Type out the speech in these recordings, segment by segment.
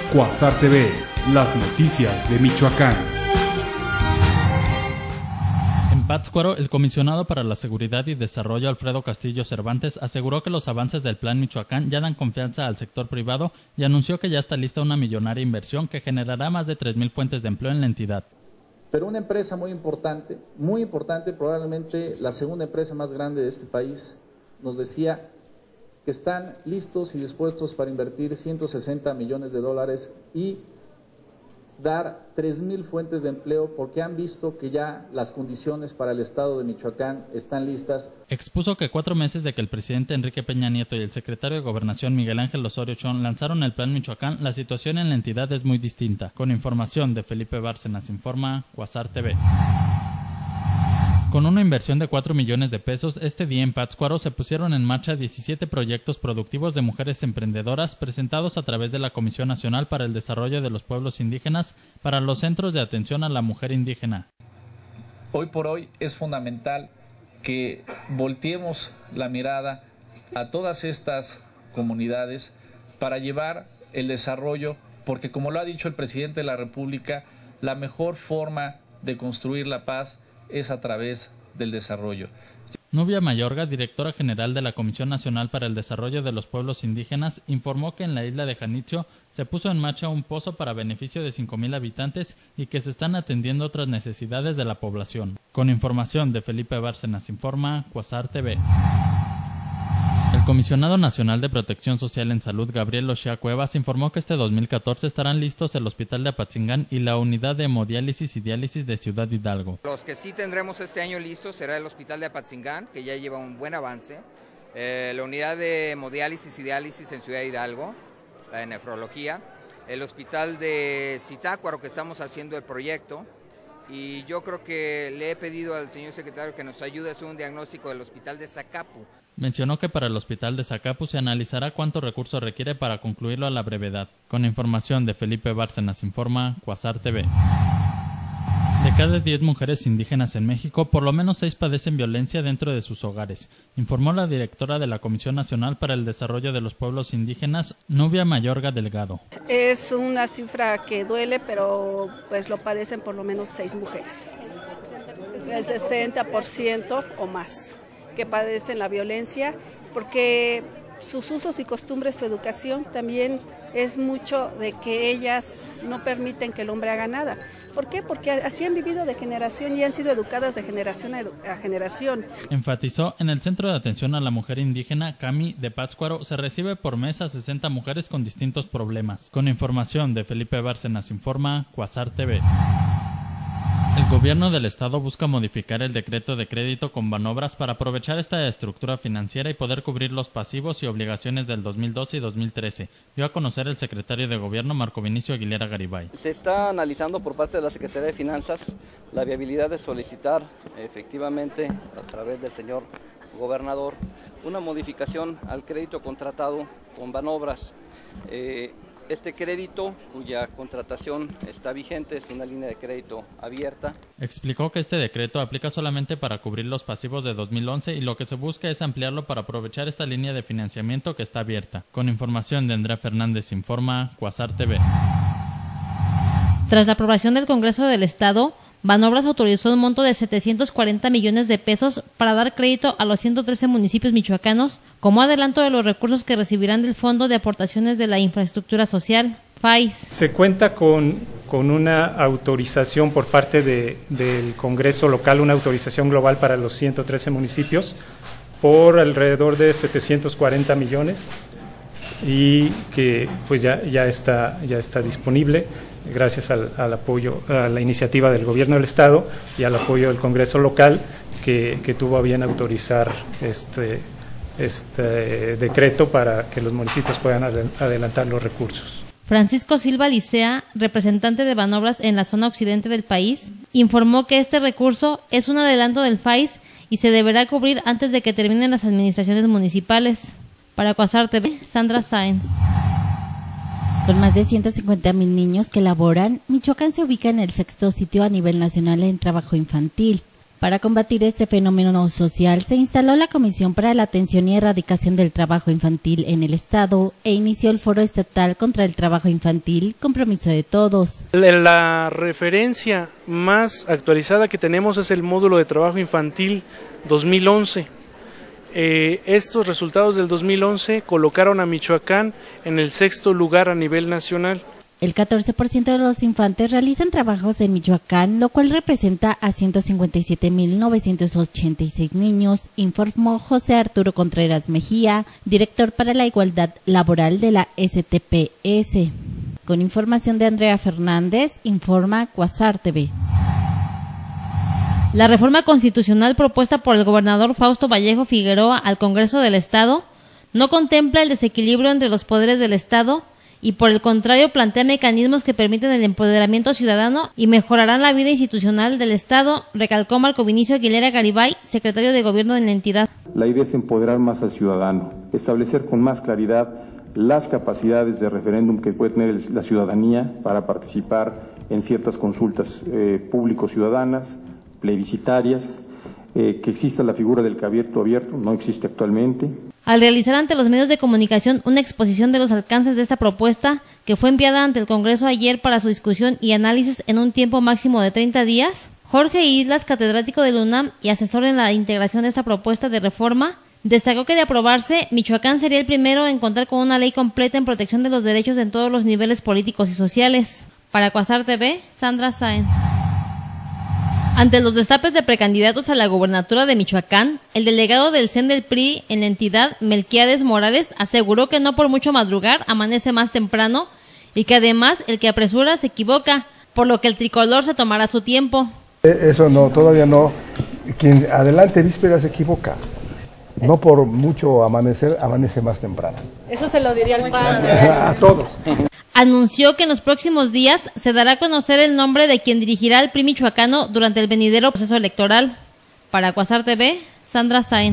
Cuasar TV, las noticias de Michoacán. En Pátzcuaro, el comisionado para la Seguridad y Desarrollo, Alfredo Castillo Cervantes, aseguró que los avances del Plan Michoacán ya dan confianza al sector privado y anunció que ya está lista una millonaria inversión que generará más de 3,000 fuentes de empleo en la entidad. Pero una empresa muy importante, probablemente la segunda empresa más grande de este país, nos decía que están listos y dispuestos para invertir $160 millones y dar 3,000 fuentes de empleo porque han visto que ya las condiciones para el estado de Michoacán están listas. Expuso que 4 meses de que el presidente Enrique Peña Nieto y el secretario de Gobernación Miguel Ángel Osorio Chong lanzaron el Plan Michoacán, la situación en la entidad es muy distinta. Con información de Felipe Bárcenas, informa Cuasar TV. Con una inversión de 4 millones de pesos, este día en Pátzcuaro se pusieron en marcha 17 proyectos productivos de mujeres emprendedoras presentados a través de la Comisión Nacional para el Desarrollo de los Pueblos Indígenas para los Centros de Atención a la Mujer Indígena. Hoy por hoy es fundamental que volteemos la mirada a todas estas comunidades para llevar el desarrollo, porque como lo ha dicho el presidente de la República, la mejor forma de construir la paz es a través del desarrollo. Nubia Mayorga, directora general de la Comisión Nacional para el Desarrollo de los Pueblos Indígenas, informó que en la isla de Janitzio se puso en marcha un pozo para beneficio de 5,000 habitantes y que se están atendiendo otras necesidades de la población. Con información de Felipe Bárcenas, informa Cuasar TV. El Comisionado Nacional de Protección Social en Salud, Gabriel Ochea Cuevas, informó que este 2014 estarán listos el Hospital de Apatzingán y la Unidad de Hemodiálisis y Diálisis de Ciudad Hidalgo. Los que sí tendremos este año listos será el Hospital de Apatzingán, que ya lleva un buen avance, la Unidad de Hemodiálisis y Diálisis en Ciudad Hidalgo, la de nefrología, el Hospital de Zitácuaro, que estamos haciendo el proyecto, y yo creo que le he pedido al señor secretario que nos ayude a hacer un diagnóstico del Hospital de Zacapu. Mencionó que para el Hospital de Zacapu se analizará cuántos recursos requiere para concluirlo a la brevedad. Con información de Felipe Bárcenas, informa Cuasar TV. De cada 10 mujeres indígenas en México, por lo menos 6 padecen violencia dentro de sus hogares, informó la directora de la Comisión Nacional para el Desarrollo de los Pueblos Indígenas, Nubia Mayorga Delgado. Es una cifra que duele, pero pues lo padecen por lo menos 6 mujeres. El 60% o más que padecen la violencia, porque sus usos y costumbres, su educación también es mucho de que ellas no permiten que el hombre haga nada. ¿Por qué? Porque así han vivido de generación y han sido educadas de generación a generación. Enfatizó, en el Centro de Atención a la Mujer Indígena, CAMI, de Pátzcuaro, se recibe por mes a 60 mujeres con distintos problemas. Con información de Felipe Bárcenas, informa Cuasar TV. El gobierno del estado busca modificar el decreto de crédito con Banobras para aprovechar esta estructura financiera y poder cubrir los pasivos y obligaciones del 2012 y 2013, dio a conocer el secretario de gobierno Marco Vinicio Aguilera Garibay. Se está analizando por parte de la Secretaría de Finanzas la viabilidad de solicitar efectivamente a través del señor gobernador una modificación al crédito contratado con Banobras. Este crédito, cuya contratación está vigente, es una línea de crédito abierta. Explicó que este decreto aplica solamente para cubrir los pasivos de 2011 y lo que se busca es ampliarlo para aprovechar esta línea de financiamiento que está abierta. Con información de Andrea Fernández, informa Cuasar TV. Tras la aprobación del Congreso del Estado, Banobras autorizó un monto de 740 millones de pesos para dar crédito a los 113 municipios michoacanos como adelanto de los recursos que recibirán del Fondo de Aportaciones de la Infraestructura Social, FAIS. Se cuenta con una autorización por parte del Congreso local, una autorización global para los 113 municipios por alrededor de 740 millones y que pues ya está disponible gracias al apoyo, a la iniciativa del gobierno del estado y al apoyo del Congreso local que tuvo a bien autorizar este decreto para que los municipios puedan adelantar los recursos. Francisco Silva Licea, representante de Banobras en la zona occidente del país, informó que este recurso es un adelanto del FAIS y se deberá cubrir antes de que terminen las administraciones municipales. Para Cuasar TV, Sandra Sáenz. Con más de 150,000 niños que laboran, Michoacán se ubica en el 6º sitio a nivel nacional en trabajo infantil. Para combatir este fenómeno social, se instaló la Comisión para la Atención y Erradicación del Trabajo Infantil en el Estado e inició el Foro Estatal contra el Trabajo Infantil, Compromiso de Todos. La referencia más actualizada que tenemos es el módulo de trabajo infantil 2011. Estos resultados del 2011 colocaron a Michoacán en el 6º lugar a nivel nacional. El 14% de los infantes realizan trabajos en Michoacán, lo cual representa a 157.986 niños, informó José Arturo Contreras Mejía, director para la igualdad laboral de la STPS. Con información de Andrea Fernández, informa Cuasar TV. La reforma constitucional propuesta por el gobernador Fausto Vallejo Figueroa al Congreso del Estado no contempla el desequilibrio entre los poderes del Estado y por el contrario plantea mecanismos que permiten el empoderamiento ciudadano y mejorarán la vida institucional del Estado, recalcó Marco Vinicio Aguilera Garibay, secretario de Gobierno de la entidad. La idea es empoderar más al ciudadano, establecer con más claridad las capacidades de referéndum que puede tener la ciudadanía para participar en ciertas consultas público-ciudadanas, plebiscitarias, que exista la figura del cabildo abierto, no existe actualmente. Al realizar ante los medios de comunicación una exposición de los alcances de esta propuesta, que fue enviada ante el Congreso ayer para su discusión y análisis en un tiempo máximo de 30 días, Jorge Islas, catedrático de la UNAM y asesor en la integración de esta propuesta de reforma, destacó que de aprobarse, Michoacán sería el primero en contar con una ley completa en protección de los derechos en todos los niveles políticos y sociales. Para Cuasar TV, Sandra Sáenz. Ante los destapes de precandidatos a la gobernatura de Michoacán, el delegado del CEN del PRI en la entidad, Melquiades Morales, aseguró que no por mucho madrugar amanece más temprano y que además el que apresura se equivoca, por lo que el tricolor se tomará su tiempo. Eso no, todavía no. Quien adelante víspera se equivoca. No por mucho amanecer, amanece más temprano. Eso se lo diría al PAN. A todos. Anunció que en los próximos días se dará a conocer el nombre de quien dirigirá al PRI michoacano durante el venidero proceso electoral. Para Cuasar TV, Sandra Sáenz.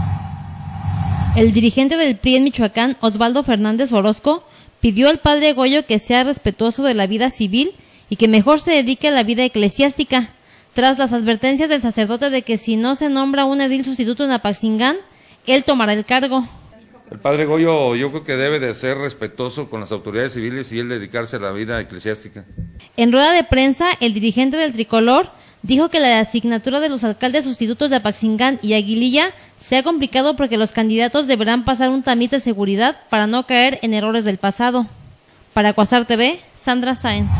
El dirigente del PRI en Michoacán, Osvaldo Fernández Orozco, pidió al padre Goyo que sea respetuoso de la vida civil y que mejor se dedique a la vida eclesiástica, tras las advertencias del sacerdote de que si no se nombra un edil sustituto en Apaxingán, él tomará el cargo. El padre Goyo yo creo que debe de ser respetuoso con las autoridades civiles y él dedicarse a la vida eclesiástica. En rueda de prensa, el dirigente del tricolor dijo que la asignatura de los alcaldes sustitutos de Apaxingán y Aguililla se ha complicado porque los candidatos deberán pasar un tamiz de seguridad para no caer en errores del pasado. Para Cuasar TV, Sandra Sáenz.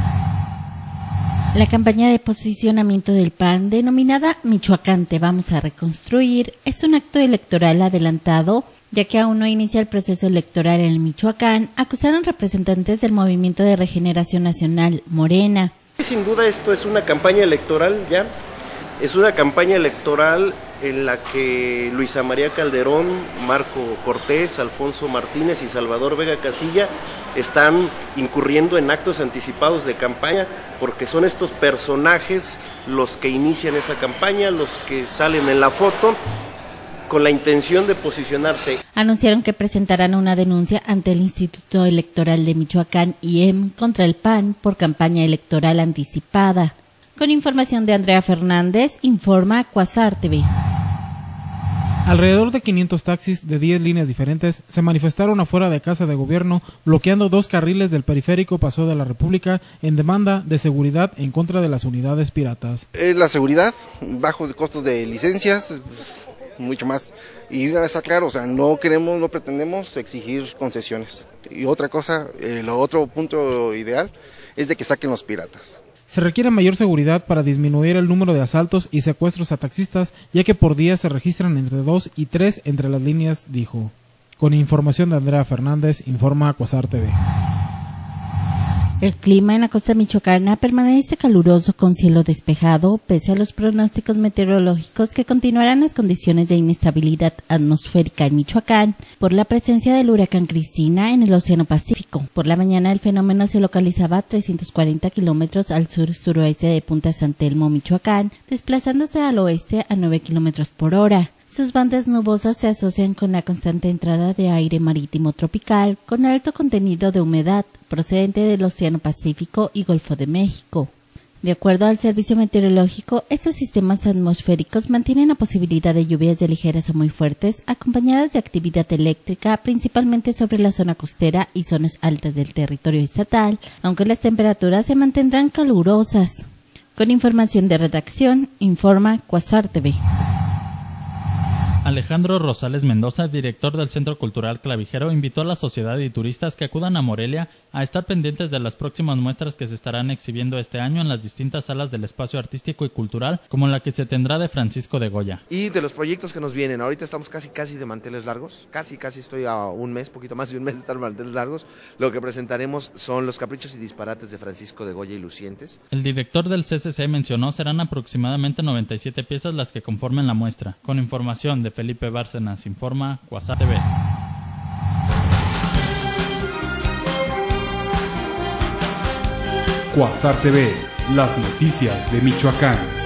La campaña de posicionamiento del PAN, denominada Michoacán Te Vamos a Reconstruir, es un acto electoral adelantado, ya que aún no inicia el proceso electoral en el Michoacán, acusaron representantes del Movimiento de Regeneración Nacional, Morena. Sin duda esto es una campaña electoral ya, es una campaña electoral en la que Luisa María Calderón, Marco Cortés, Alfonso Martínez y Salvador Vega Casilla están incurriendo en actos anticipados de campaña, porque son estos personajes los que inician esa campaña, los que salen en la foto, con la intención de posicionarse. Anunciaron que presentarán una denuncia ante el Instituto Electoral de Michoacán, IEM, contra el PAN por campaña electoral anticipada. Con información de Andrea Fernández, informa Cuasar TV. Alrededor de 500 taxis de 10 líneas diferentes se manifestaron afuera de Casa de Gobierno, bloqueando 2 carriles del periférico Paseo de la República en demanda de seguridad en contra de las unidades piratas. La seguridad, bajos costos de licencias, mucho más. Y está claro, o sea, no pretendemos exigir concesiones. Y otra cosa, el otro punto ideal es de que saquen los piratas. Se requiere mayor seguridad para disminuir el número de asaltos y secuestros a taxistas, ya que por día se registran entre 2 y 3 entre las líneas, dijo. Con información de Andrea Fernández, informa Cuasar TV. El clima en la costa michoacana permanece caluroso con cielo despejado, pese a los pronósticos meteorológicos que continuarán las condiciones de inestabilidad atmosférica en Michoacán por la presencia del huracán Cristina en el Océano Pacífico. Por la mañana el fenómeno se localizaba a 340 kilómetros al sur-suroeste de Punta San Telmo, Michoacán, desplazándose al oeste a 9 kilómetros por hora. Sus bandas nubosas se asocian con la constante entrada de aire marítimo tropical con alto contenido de humedad procedente del Océano Pacífico y Golfo de México. De acuerdo al Servicio Meteorológico, estos sistemas atmosféricos mantienen la posibilidad de lluvias de ligeras a muy fuertes, acompañadas de actividad eléctrica, principalmente sobre la zona costera y zonas altas del territorio estatal, aunque las temperaturas se mantendrán calurosas. Con información de redacción, informa Cuasar TV. Alejandro Rosales Mendoza, director del Centro Cultural Clavijero, invitó a la sociedad y turistas que acudan a Morelia a estar pendientes de las próximas muestras que se estarán exhibiendo este año en las distintas salas del espacio artístico y cultural, como la que se tendrá de Francisco de Goya. Y de los proyectos que nos vienen, ahorita estamos casi de manteles largos, casi estoy a un mes, poquito más de un mes de estar en manteles largos. Lo que presentaremos son los caprichos y disparates de Francisco de Goya y Lucientes. El director del CCC mencionó serán aproximadamente 97 piezas las que conformen la muestra. Con información de Felipe Bárcenas, informa Cuasar TV. Cuasar TV, las noticias de Michoacán.